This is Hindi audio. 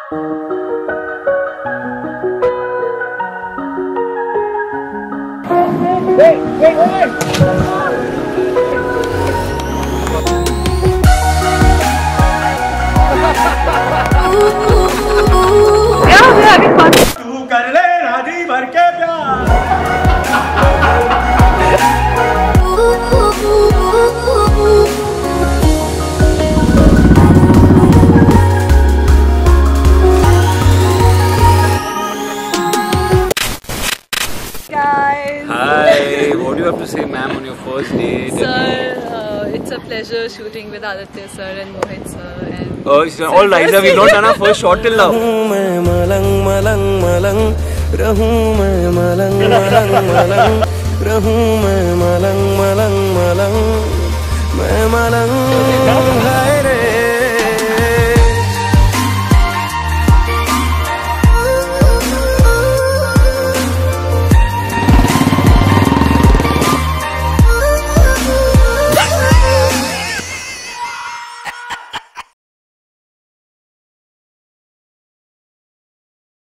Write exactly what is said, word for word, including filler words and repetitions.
Wait, wait, wait! Yeah, we're having fun. तू कर ले राधी भर के प्यार। Guys. Hi, what do you have to say, ma'am, on your first date? Sir, uh, it's a pleasure shooting with Aditya sir and Mohit sir. And Oh, it's all right. We've not done our first shot till now. मैं मलंग मलंग मलंग रहूं मैं मलंग मलंग मलंग रहूं मैं मलंग मलंग मलंग मैं मलंग